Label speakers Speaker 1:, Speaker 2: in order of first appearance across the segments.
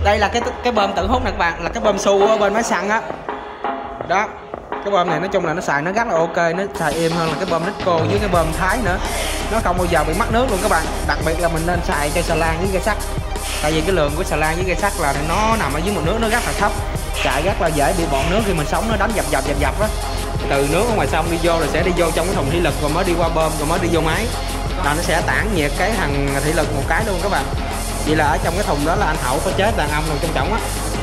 Speaker 1: Đây là cái bơm tự hút nè các bạn, là cái bơm xu ở bên máy xăng á. Đó, cái bơm này nói chung là nó xài nó rất là ok, nó xài êm hơn là cái bơm Nisco với cái bơm Thái nữa. Nó không bao giờ bị mất nước luôn các bạn. Đặc biệt là mình nên xài cho xà lan với cây sắt. Tại vì cái lượng của xà lan với cây sắt là nó nằm ở dưới mực nước nó rất là thấp, chạy rất là dễ bị bọt nước khi mình sống nó đánh dập á. Từ nước ở ngoài sông đi vô là sẽ đi vô trong cái thùng thủy lực rồi mới đi qua bơm rồi mới đi vô máy, là nó sẽ tản nhiệt cái thằng thủy lực một cái luôn các bạn. Vậy là ở trong cái thùng đó là anh Hậu có chết đàn ông nào trong trọng á.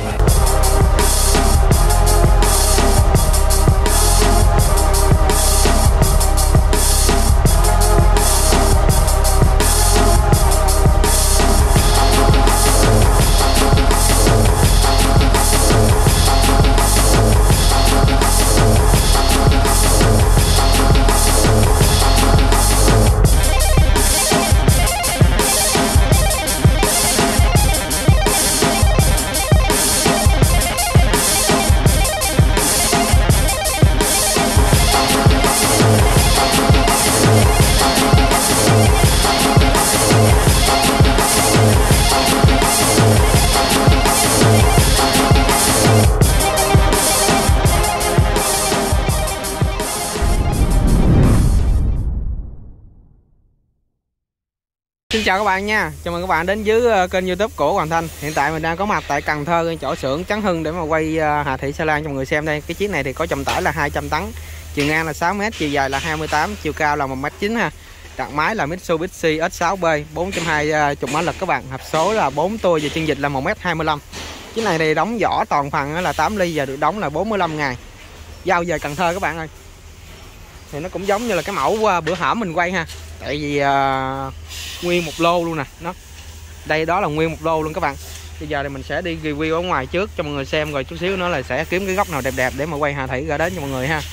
Speaker 1: Xin chào các bạn nha, chào mừng các bạn đến với kênh YouTube của Hoàng Thanh. Hiện tại mình đang có mặt tại Cần Thơ, chỗ xưởng Trấn Hưng để mà quay hạ thủy xà lan cho mọi người xem đây. Cái chiếc này thì có trọng tải là 200 tấn, chiều ngang là 6 m, chiều dài là 28, chiều cao là 1,9 m ha. Đặt máy là Mitsubishi S6B 420 mã lực các bạn, hộp số là 4 tua và chân vịt là 1,25 m. Chiếc này thì đóng vỏ toàn phần là 8 ly và được đóng là 45 ngày. Giao về Cần Thơ các bạn ơi. Thì nó cũng giống như là cái mẫu bữa hổm mình quay ha. Tại vì nguyên một lô luôn nè, đây đó là nguyên một lô luôn các bạn. Bây giờ thì mình sẽ đi review ở ngoài trước cho mọi người xem, rồi chút xíu nữa là sẽ kiếm cái góc nào đẹp đẹp để mà quay hạ thủy ra đến cho mọi người ha.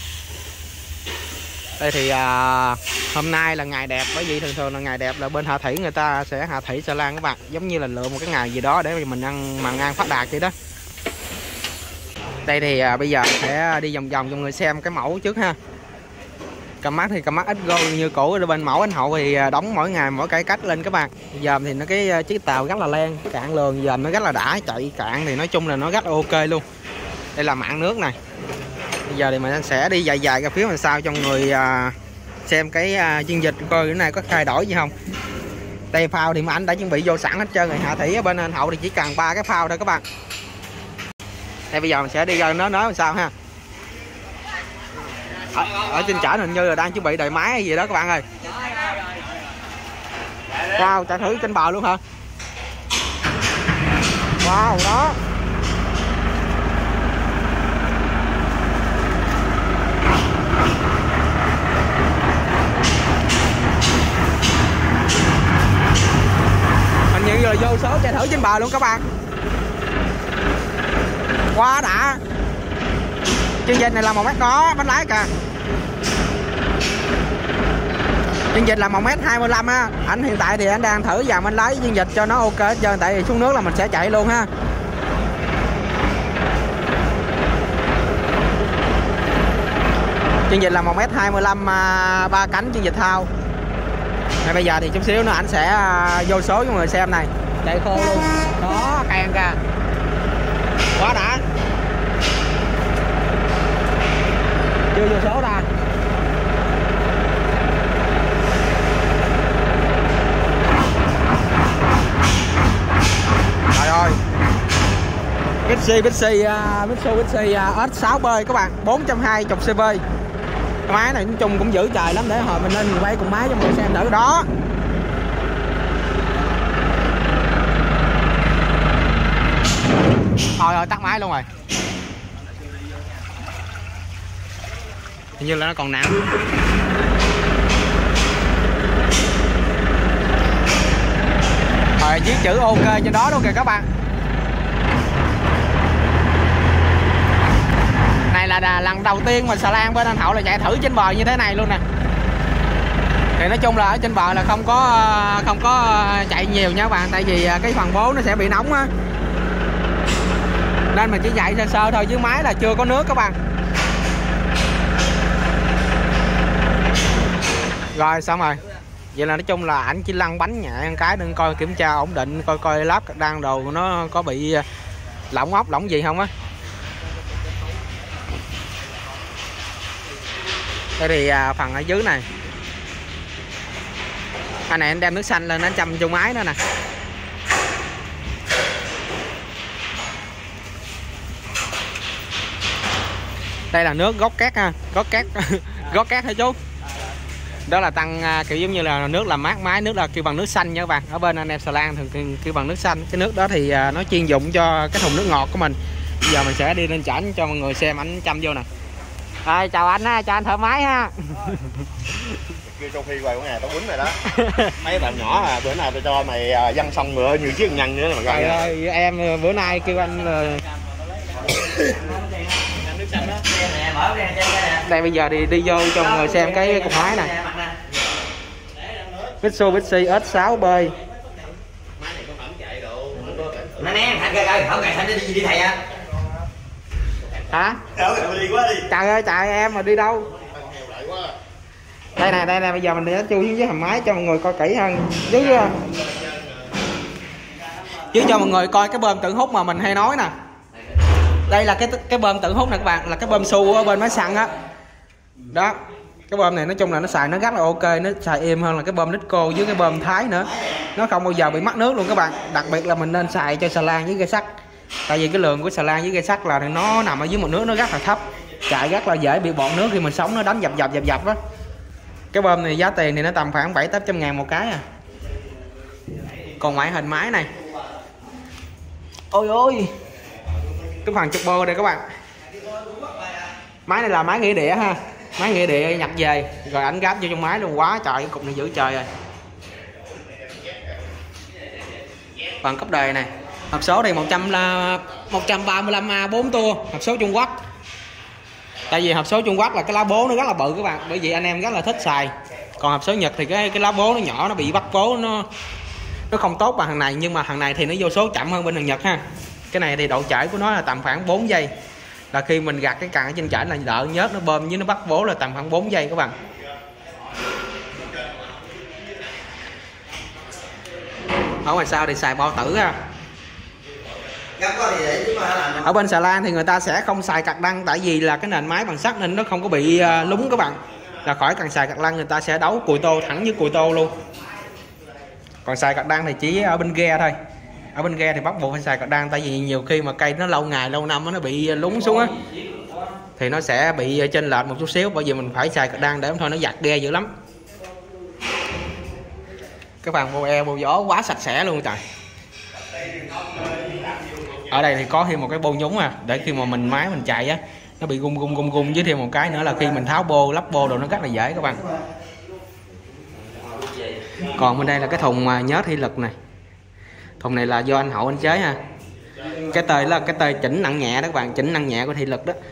Speaker 1: Đây thì hôm nay là ngày đẹp, bởi vì thường thường là ngày đẹp là bên hạ thủy người ta sẽ hạ thủy xà lan các bạn, giống như là lựa một cái ngày gì đó để mình ăn màn ăn phát đạt vậy đó. Đây thì bây giờ sẽ đi vòng vòng cho mọi người xem cái mẫu trước ha. Cầm mắt thì cầm mắt Xgo như cũ, ở bên mẫu anh Hậu thì đóng mỗi ngày mỗi cái cách lên các bạn. Dòm thì nó cái chiếc tàu rất là len, cạn lường dòm nó rất là đã, chạy cạn thì nói chung là nó rất là ok luôn. Đây là mặn nước này. Bây giờ thì mình sẽ đi dài dài ra phía bên sau cho người xem cái chiên vịt coi cái này có thay đổi gì không. Đây phao thì mà anh đã chuẩn bị vô sẵn hết trơn rồi, hạ thủy ở bên anh Hậu thì chỉ cần 3 cái phao thôi các bạn. Đây bây giờ mình sẽ đi ra nó làm sao ha. Ở trên chợ hình như là đang chuẩn bị đợi máy hay gì đó các bạn ơi. Wow, chạy thử trên bờ luôn hả? Wow, đó. Hình như là vô số chạy thử trên bờ luôn các bạn. Quá đã. Chương trình này là 1 mét có bánh lái kìa. Chương trình là 1,25 m á. Anh hiện tại thì anh đang thử dàn bánh lái chương trình cho nó ok hết trơn, tại vì xuống nước là mình sẽ chạy luôn ha. Chương trình là 1,25 m 3 cánh chương trình thao. Này bây giờ thì chút xíu nữa anh sẽ vô số cho mọi người xem này. Chạy khô luôn. Đó, càng kìa. Quá đã. Chưa vô số ra. Trời ơi, Mitsubishi S6B các bạn, 420 cv. Cái máy này nói chung cũng giữ trời lắm, để hồi mình lên quay cùng máy cho mọi người xem thử đó. Thôi rồi tắt máy luôn rồi. Hình như là nó còn nặng. Rồi viết chữ ok trên đó luôn kìa các bạn. Này là lần đầu tiên mà xà lan bên anh Hậu là chạy thử trên bờ như thế này luôn nè. Thì nói chung là ở trên bờ là không có chạy nhiều nha các bạn, tại vì cái phần bố nó sẽ bị nóng á. Nên mình chỉ chạy sơ sơ thôi, dưới máy là chưa có nước các bạn. Rồi xong rồi. Vậy là nói chung là ảnh chỉ lăn bánh nhẹ cái, đừng coi kiểm tra ổn định, coi lắp đang đồ nó có bị lỏng ốc lỏng gì không á. Đây thì phần ở dưới này, anh này anh đem nước xanh lên anh chăm vô máy nữa nè. Đây là nước gót cát ha, gót cát gót cát hả chú? Đó là tăng kiểu giống như là nước làm mát máy, nước là kêu bằng nước xanh nha các bạn. Ở bên anh em xà lan thường kêu bằng nước xanh. Cái nước đó thì nó chuyên dụng cho cái thùng nước ngọt của mình. Bây giờ mình sẽ đi lên chảnh cho mọi người xem ảnh chăm vô nè. Đây, chào anh ha, cho anh thở máy ha.
Speaker 2: Kêu trong khi quay của ngày tao quýnh rồi đó. Mấy bạn nhỏ à, bữa nào tôi cho mày dăng xong nữa như chiếc nhân nữa mà coi.
Speaker 1: Trời ơi, em bữa nay kêu anh đây bây giờ thì đi vô cho mọi người xem cái cục máy này. Mitsubishi S6B.
Speaker 3: Nó nè, Thành không ngày Thành đi thầy à?
Speaker 1: Hả? Trời ơi, trời em mà đi đâu? Đây này, bây giờ mình sẽ chui xuống dưới hầm máy cho mọi người coi kỹ hơn. Dưới cho mọi người coi cái bơm tự hút mà mình hay nói nè. Đây là cái bơm tự hút này các bạn, là cái bơm xu ở bên máy xăng á. Đó. Cái bơm này nói chung là nó xài nó rất là ok, nó xài êm hơn là cái bơm Nico với cái bơm Thái nữa. Nó không bao giờ bị mắc nước luôn các bạn. Đặc biệt là mình nên xài cho xà lan với cây sắt. Tại vì cái lượng của xà lan với cây sắt là nó nằm ở dưới một nước nó rất là thấp, chạy rất là dễ bị bọt nước khi mình sống nó đánh dập á. Cái bơm này giá tiền thì nó tầm khoảng 700-800 ngàn một cái à. Còn ngoại hình máy này, ôi ôi, cái phần turbo đây các bạn. Máy này là máy nghĩa địa ha, máy nghĩa địa nhập về rồi ảnh gáp vô trong máy luôn. Quá trời, cái cục này dữ trời rồi. Phần cấp đề này, hộp số thì 135A 4 tua, hộp số Trung Quốc. Tại vì hộp số Trung Quốc là cái lá bố nó rất là bự các bạn, bởi vì anh em rất là thích xài. Còn hộp số Nhật thì cái lá bố nó nhỏ, nó bị bắt bố, nó không tốt bằng thằng này. Nhưng mà thằng này thì nó vô số chậm hơn bên thằng Nhật ha. Cái này thì độ chảy của nó là tầm khoảng 4 giây. Là khi mình gạt cái càng ở trên chảy là đợi nhớt nó bơm với nó bắt bố là tầm khoảng 4 giây các bạn. Ở ngoài sau thì xài bao tử ha. Ở bên xà lan thì người ta sẽ không xài cạc đăng, tại vì là cái nền máy bằng sắt nên nó không có bị lúng các bạn. Là khỏi cần xài cạc đăng, người ta sẽ đấu cùi tô thẳng với cùi tô luôn. Còn xài cạc đăng thì chỉ ở bên ghe thôi. Ở bên ghe thì bắt buộc phải xài cạc đăng, tại vì nhiều khi mà cây nó lâu ngày lâu năm nó bị lúng xuống á thì nó sẽ bị chênh lệch một chút xíu, bởi vì mình phải xài cạc đăng để không thôi nó giặt ghe dữ lắm. Cái phần bô eo bô gió quá sạch sẽ luôn trời. Ở đây thì có thêm một cái bô nhúng để khi mà máy mình chạy á nó bị gung với thêm một cái nữa là khi mình tháo bô lắp bô đồ nó rất là dễ các bạn. Còn bên đây là cái thùng nhớ thị lực này. Thùng này là do anh Hậu anh chế ha. Cái tơi là cái tơi chỉnh nặng nhẹ đó các bạn, chỉnh nặng nhẹ của thị lực đó.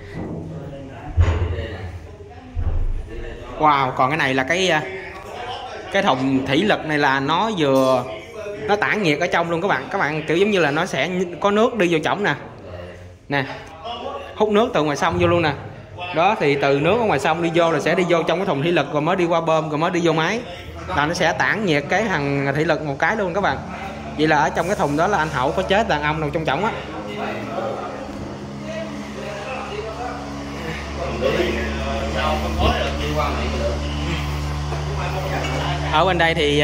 Speaker 1: Wow, còn cái này là cái thùng thủy lực này là nó tản nhiệt ở trong luôn các bạn. Các bạn kiểu giống như là nó sẽ có nước đi vô trỏng nè, hút nước từ ngoài sông vô luôn nè. Đó thì từ nước ở ngoài sông đi vô là sẽ đi vô trong cái thùng thủy lực rồi mới đi qua bơm rồi mới đi vô máy, là nó sẽ tản nhiệt cái thằng thủy lực một cái luôn các bạn. Vậy là ở trong cái thùng đó là anh Hậu có chế đàn ông nào trong trỏng á. Ở bên đây thì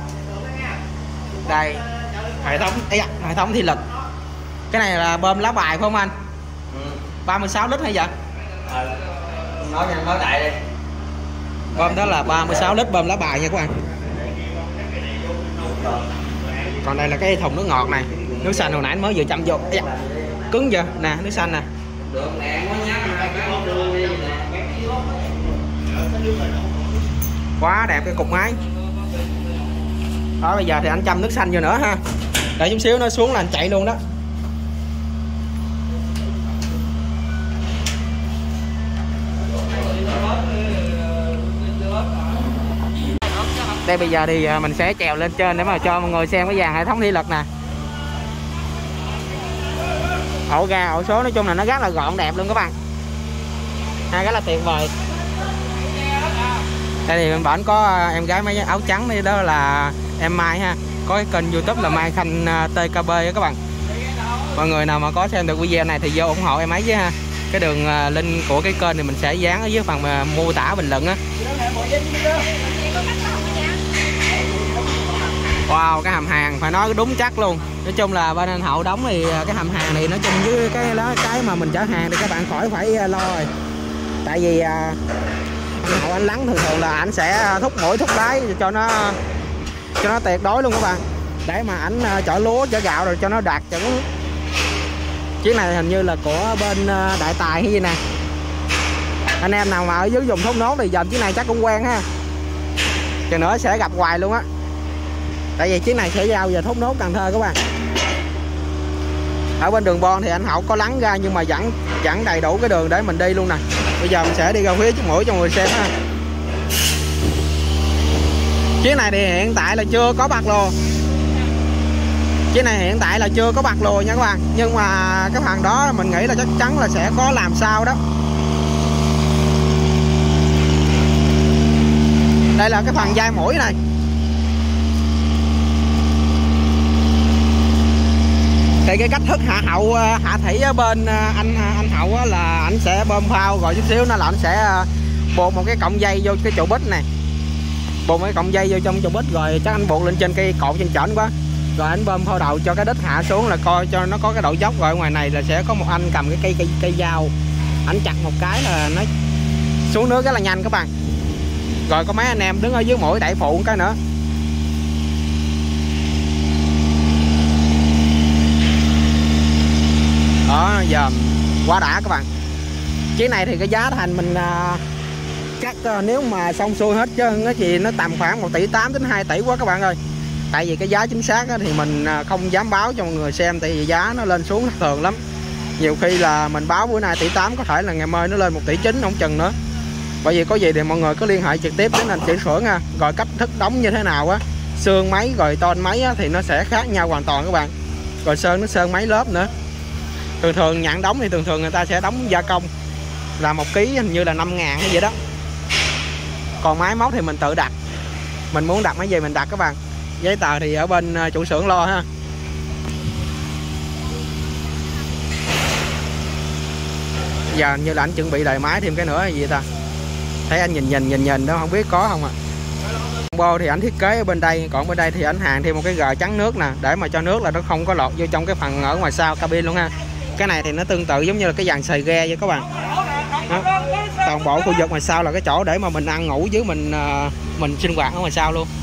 Speaker 1: đây hệ thống thị lực. Cái này là bơm lá bài phải không anh? 36 lít hay vậy?
Speaker 3: Nói đại đi.
Speaker 1: Bơm đó là 36 lít bơm lá bài nha các bạn. Còn đây là cái thùng nước ngọt này, nước xanh hồi nãy mới vừa chăm vô. Cứng chưa? Nè, nước xanh nè. Quá đẹp cái cục máy. Đó, bây giờ thì anh chăm nước xanh vô nữa ha. Để chút xíu nó xuống là anh chạy luôn đó. Đây bây giờ thì mình sẽ trèo lên trên để mà cho mọi người xem cái dàn hệ thống thủy lực nè. Ổ ga, ổ số nói chung là nó rất là gọn đẹp luôn các bạn. Rất là tuyệt vời. Đây thì bên bển có em gái mấy áo trắng đây, đó là em Mai ha, có cái kênh YouTube là Mai Khanh TKB á các bạn. Mọi người nào mà có xem được video này thì vô ủng hộ em ấy với ha. Cái đường link của cái kênh thì mình sẽ dán ở dưới phần mô tả bình luận á. Wow, cái hầm hàng phải nói đúng chắc luôn. Nói chung là bên anh Hậu đóng thì cái hầm hàng này nói chung với cái mà mình chở hàng thì các bạn khỏi phải lo rồi. Tại vì anh Hậu anh lắng thường là anh sẽ thúc mũi thúc đáy cho nó tuyệt đối luôn các bạn, để mà ảnh chở lúa chở gạo rồi cho nó đạt chuẩn. Chiếc này hình như là của bên Đại Tài hay gì nè. Anh em nào mà ở dưới vùng Thốt Nốt thì dòm chiếc này chắc cũng quen ha, chừng nữa sẽ gặp hoài luôn á. Tại vì chiếc này sẽ giao về Thốt Nốt Cần Thơ các bạn. Ở bên đường Bon thì anh Hậu có lắng ra nhưng mà vẫn đầy đủ cái đường để mình đi luôn nè. Bây giờ mình sẽ đi ra phía trước mũi cho người xem ha. Chiếc này thì hiện tại là chưa có bạc lô. Chiếc này hiện tại là chưa có bạc lô nha các bạn. Nhưng mà cái phần đó mình nghĩ là chắc chắn là sẽ có làm sao đó. Đây là cái phần dai mũi này. Thì cái cách thức hạ thủy ở bên anh Hậu á, là anh sẽ bơm phao rồi chút xíu nó là anh sẽ buộc một cái cọng dây vô cái trụ bích này, buộc cái cọng dây vô trong trụ bích rồi chắc anh buộc lên trên cây cột trên trển quá, rồi anh bơm phao đầu cho cái đít hạ xuống là coi cho nó có cái độ dốc. Rồi ngoài này là sẽ có một anh cầm cái cây dao, anh chặt một cái là nó xuống nước rất là nhanh các bạn. Rồi có mấy anh em đứng ở dưới mũi đẩy phụ một cái nữa. Đó, giờ quá đã các bạn. Chiếc này thì cái giá thành mình chắc nếu mà xong xuôi hết trơn á thì nó tầm khoảng 1,8 tỷ đến 2 tỷ quá các bạn ơi. Tại vì cái giá chính xác thì mình không dám báo cho mọi người xem, tại vì giá nó lên xuống thường lắm. Nhiều khi là mình báo bữa nay 1,8 tỷ, có thể là ngày mai nó lên 1,9 tỷ không chừng nữa. Bởi vì có gì thì mọi người cứ liên hệ trực tiếp đến anh Chỉ Phượng nha. Rồi cách thức đóng như thế nào á, sơn máy rồi ton máy á, thì nó sẽ khác nhau hoàn toàn các bạn. Rồi sơn mấy lớp nữa. Thường nhận đóng thì thường người ta sẽ đóng gia công là 1 ký hình như là 5.000 hay vậy đó. Còn máy móc thì mình tự đặt, mình muốn đặt mấy gì mình đặt các bạn. Giấy tờ thì ở bên chủ xưởng lo ha. Giờ như là anh chuẩn bị đời máy thêm cái nữa hay gì ta, thấy anh nhìn đó không biết có không à. Bô thì anh thiết kế ở bên đây, còn bên đây thì anh hàng thêm một cái gờ chắn nước nè, để mà cho nước là nó không có lọt vô trong cái phần ở ngoài sau cabin luôn ha. Cái này thì nó tương tự giống như là cái dàn xài ghe vậy các bạn. Đó. Toàn bộ khu vực ngoài sau là cái chỗ để mà mình ăn ngủ dưới mình sinh hoạt ở ngoài sau luôn.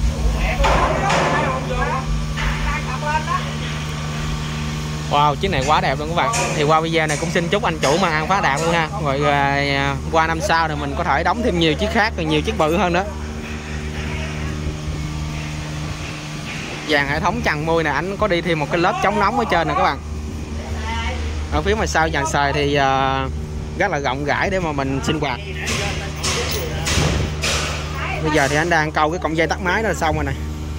Speaker 1: Wow, chiếc này quá đẹp luôn các bạn. Thì qua video này cũng xin chúc anh chủ mang ăn phá đạt luôn ha. Rồi qua năm sau thì mình có thể đóng thêm nhiều chiếc khác, rồi nhiều chiếc bự hơn nữa. Dàn hệ thống chằn mui này anh có đi thêm một cái lớp chống nóng ở trên nè các bạn. Ở phía ngoài sau dàn xài thì rất là rộng rãi để mà mình sinh hoạt. Bây giờ thì anh đang câu cái cọng dây tắt máy đó là xong rồi này.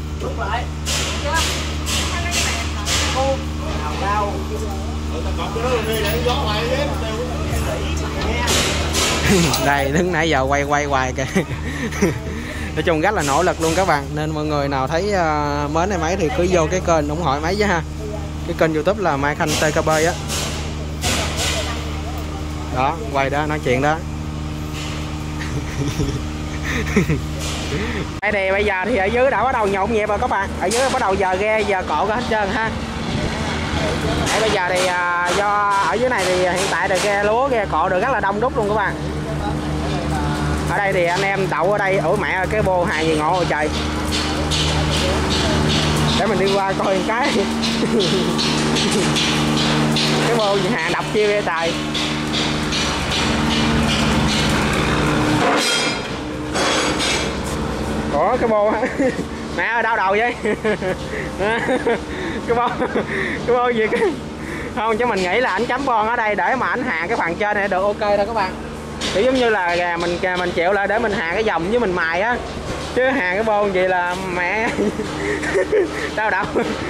Speaker 1: Đây đứng nãy giờ quay hoài kìa. Nói chung rất là nỗ lực luôn các bạn. Nên mọi người nào thấy mến em ấy thì cứ vô cái kênh ủng hộ em ấy với ha. Cái kênh YouTube là Mai Khanh TKB á. Đó, quay đó nói chuyện đó. Đây thì bây giờ thì ở dưới đã bắt đầu nhộn nhịp rồi các bạn. Ở dưới bắt đầu giờ ghe giờ cộ hết trơn ha. Bây giờ thì do ở dưới này thì hiện tại là ghe lúa ghe cộ được rất là đông đúc luôn các bạn. Ở đây thì anh em đậu ở đây. Ủa mẹ ơi, cái bô hàng gì ngộ rồi trời. Để mình đi qua coi một cái. Cái bô gì hàng đập chiêu vậy trời. Ủa cái bô mẹ ơi đau đầu vậy. cái bô gì cái không, chứ mình nghĩ là anh chấm bon ở đây để mà anh hàng cái phần trên này được ok đâu các bạn. Kiểu giống như là gà mình chịu lại để mình hàng cái vòng với mình mài á, chứ hàng cái bô gì là mẹ đau đầu.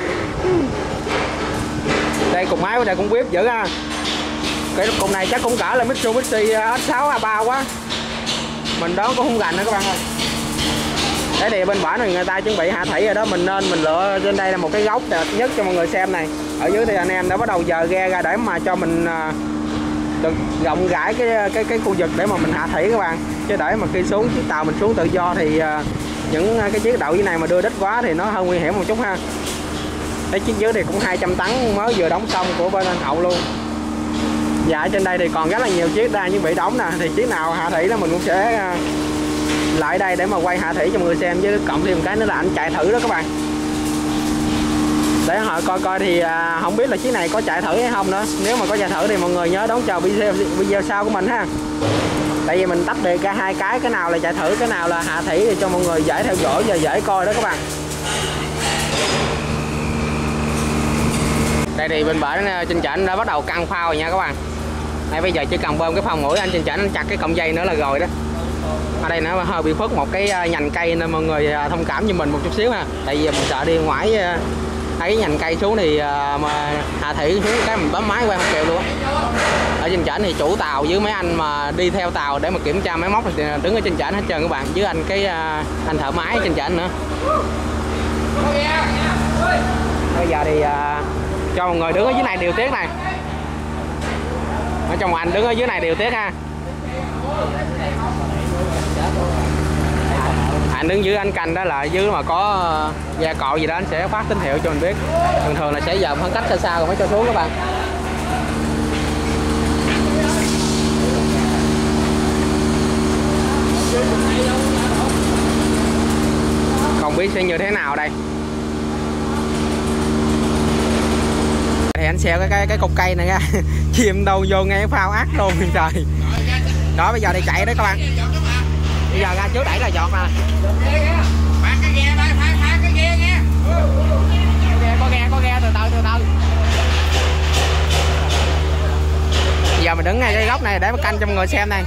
Speaker 1: Đây cục máy của đây cũng bếp dữ ha. Cái cục này chắc cũng cỡ là Mitsubishi S6 A3 quá, mình đoán cũng không gành nữa các bạn ơi. Đấy thì bên bển này người ta chuẩn bị hạ thủy rồi đó, mình nên mình lựa trên đây là một cái góc đẹp nhất cho mọi người xem này. Ở dưới thì anh em đã bắt đầu dời ghe ra để mà cho mình được rộng rãi cái khu vực để mà mình hạ thủy các bạn. Chứ để mà khi xuống chiếc tàu mình xuống tự do thì những cái chiếc đậu như này mà đưa đít quá thì nó hơi nguy hiểm một chút ha. Cái chiếc dưới thì cũng 200 tấn mới vừa đóng xong của bên anh Hậu luôn. Dạ ở trên đây thì còn rất là nhiều chiếc đang chuẩn bị đóng nè, thì chiếc nào hạ thủy là mình cũng sẽ lại đây để mà quay hạ thủy cho mọi người xem, với cộng thêm một cái nữa là anh chạy thử đó các bạn, để họ coi coi thì không biết là chiếc này có chạy thử hay không nữa. Nếu mà có chạy thử thì mọi người nhớ đón chờ video sau của mình ha, tại vì mình tách biệt ra hai cái nào là chạy thử, cái nào là hạ thủy thì cho mọi người dễ theo dõi và dễ coi đó các bạn. Đây thì bên bển trên chảnh đã bắt đầu căng phao rồi nha các bạn. Đây bây giờ chỉ cần bơm cái phao mũi anh trên chảnh anh chặt cái cọng dây nữa là rồi đó. Ở đây nó hơi bị phớt một cái nhành cây nên mọi người thông cảm cho mình một chút xíu ha, tại vì mình sợ đi ngoài cái nhành cây xuống thì mà hạ thủy xuống cái mình bấm máy quay không kịp luôn á. Ở trên chảnh thì chủ tàu với mấy anh mà đi theo tàu để mà kiểm tra máy móc thì đứng ở trên chảnh hết trơn các bạn, với anh anh thợ máy trên chảnh nữa. Bây giờ thì cho mọi người đứng ở dưới này điều tiết này, ở trong anh đứng ở dưới này điều tiết ha. Anh đứng dưới anh canh đó là dưới mà có gia cọ gì đó anh sẽ phát tín hiệu cho mình biết. Thường thường là sẽ dòm khoảng cách xa xa rồi mới cho xuống các bạn. Không biết sẽ như thế nào đây. Thì anh xeo cái cục cây này ra chìm đầu vô ngay phao ác luôn trời. Đó bây giờ thì chạy đấy các bạn. Bây giờ ra trước đẩy là giọt nè.
Speaker 3: Phạt cái ghe đây, phạt cái ghe nghe.
Speaker 1: Có ghe từ từ. Bây giờ mình đứng ngay cái góc này để mà canh cho mọi người xem này.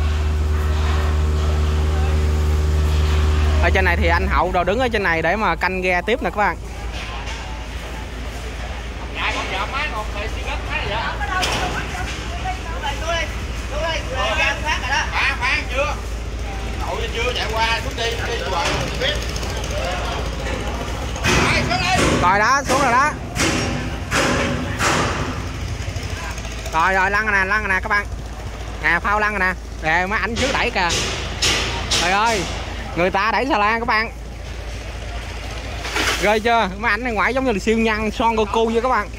Speaker 1: Ở trên này thì anh Hậu đồ đứng ở trên này để mà canh ghe tiếp nè các bạn.
Speaker 2: Chưa chạy qua xuống đi biết.
Speaker 1: Rồi đó, xuống rồi đó. Rồi lăn rồi nè các bạn. Nè phao lăn rồi nè. Để mấy ảnh trước đẩy kìa. Trời ơi, người ta đẩy xà lan các bạn. Ghê chưa? Mấy ảnh này ngoại giống như là siêu nhân Son Goku vậy các bạn.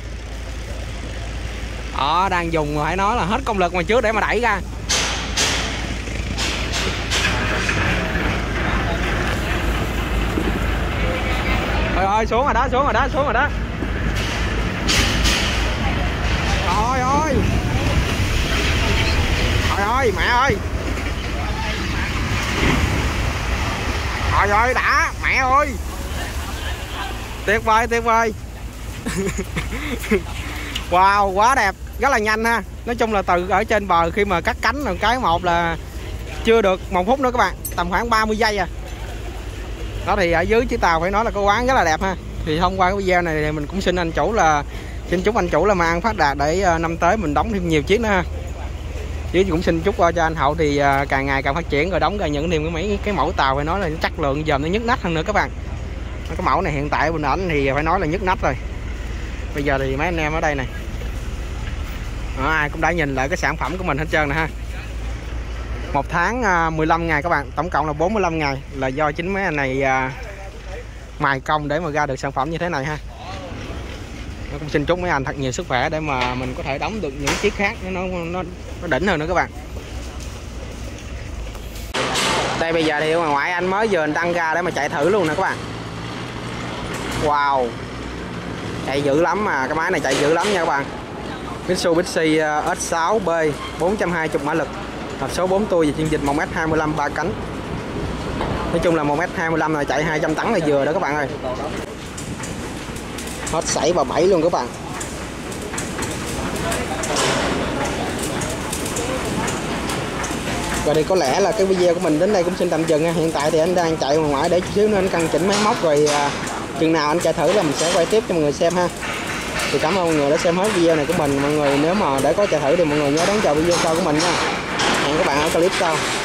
Speaker 1: Đang dùng phải nói là hết công lực mà trước để mà đẩy ra. Trời ơi, xuống rồi đó. Trời ơi, mẹ ơi. Trời ơi, đã, mẹ ơi. Tuyệt vời. Wow, quá đẹp, rất là nhanh ha. Nói chung là từ ở trên bờ khi mà cắt cánh là cái một là chưa được 1 phút nữa các bạn, tầm khoảng 30 giây à. Đó thì ở dưới chiếc tàu phải nói là có quán rất là đẹp ha. Thì thông qua cái video này thì mình cũng xin chúc anh chủ là mang phát đạt để năm tới mình đóng thêm nhiều chiếc nữa ha. Chứ cũng xin chúc cho anh Hậu thì càng ngày càng phát triển rồi đóng ra những thêm cái mẫu tàu phải nói là chất lượng giờ nó nhức nách hơn nữa các bạn. Cái mẫu này hiện tại bên ảnh thì phải nói là nhức nách rồi. Bây giờ thì mấy anh em ở đây này ai cũng đã nhìn lại cái sản phẩm của mình hết trơn nè ha. 1 tháng 15 ngày các bạn, tổng cộng là 45 ngày là do chính mấy anh này mài công để mà ra được sản phẩm như thế này ha. Nó cũng xin chúc mấy anh thật nhiều sức khỏe để mà mình có thể đóng được những chiếc khác nó đỉnh hơn nữa các bạn. Đây bây giờ thì ngoài ngoại anh mới vừa tăng ra để mà chạy thử luôn nè các bạn. Wow, chạy dữ lắm mà, cái máy này chạy dữ lắm nha các bạn. Mitsubishi S6B 420 mã lực, hộp số 4 tua và chuyên dịch 1m25 3 cánh. Nói chung là 1m25 là chạy 200 tấn là vừa đó các bạn ơi. Hết sảy và bẫy luôn các bạn. Rồi thì có lẽ là cái video của mình đến đây cũng xin tạm dừng nha. Hiện tại thì anh đang chạy ngoài ngoại để chút xíu nữa anh căn chỉnh máy móc rồi chừng nào anh chạy thử là mình sẽ quay tiếp cho mọi người xem ha. Thì cảm ơn mọi người đã xem hết video này của mình. Mọi người nếu mà để có chạy thử thì mọi người nhớ đón chờ video sau của mình nha. Hẹn các bạn ở clip sau.